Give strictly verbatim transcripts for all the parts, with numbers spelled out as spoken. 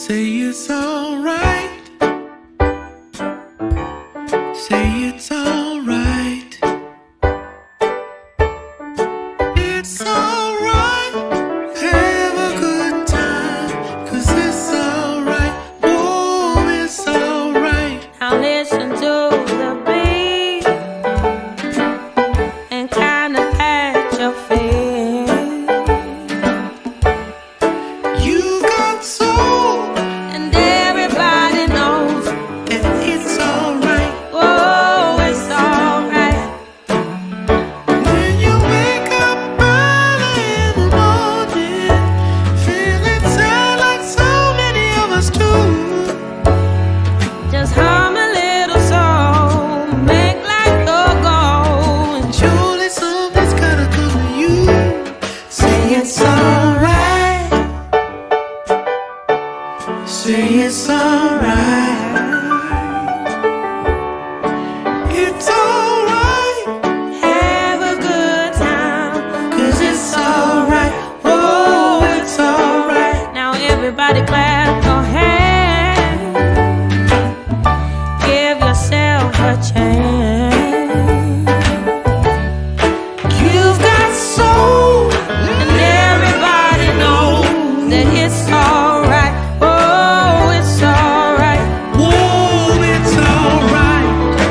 Say it's alright. Say it's alright. It's alright. Have a good time, 'cause it's alright. Oh, it's alright. Now listen to the beat and kinda pat your feet. You got soul, And everybody knows, and it's alright. oh, it's alright. When you wake up early in the morning, feeling sad like so many of us do, Just hum a little song, make like you're going. surely something's gotta come to you. Say it's alright. Say it's alright. It's alright, Have a good time, 'cause it's alright. Oh, it's alright. now everybody clap your hands. Give yourself a chance. You've got soul, And everybody knows that it's alright. Oh, it's alright. whoa, it's alright.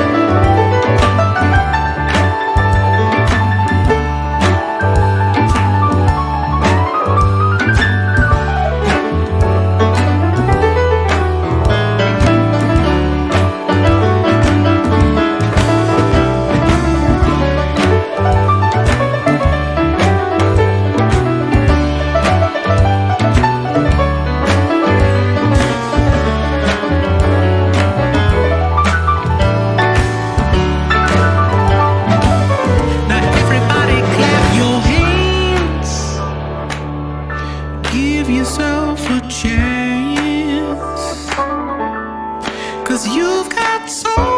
Now everybody clap your hands. Give yourself a chance, 'cause you've got soul.